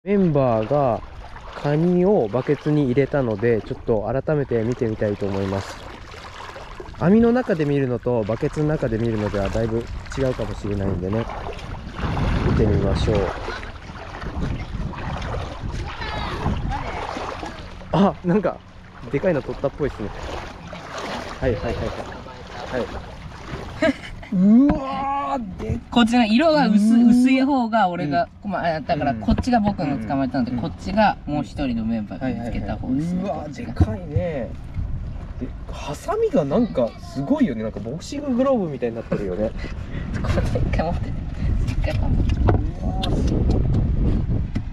メンバーがカニをバケツに入れたので、ちょっと改めて見てみたいと思います。網の中で見るのとバケツの中で見るのではだいぶ違うかもしれないんでね、見てみましょう。あ、なんかでかいの取ったっぽいですね。はいはいはいはい。はい。うわー、でこっちの色が薄い方が俺が、だからこっちが僕の捕まえたので、こっちがもう一人のメンバーが見つけた方ですね。 うわー、でかいね。で、ハサミがなんかすごいよね。なんかボクシンググローブみたいになってるよね。 これ一回持ってて。一回持ってて。 うわー、すごい。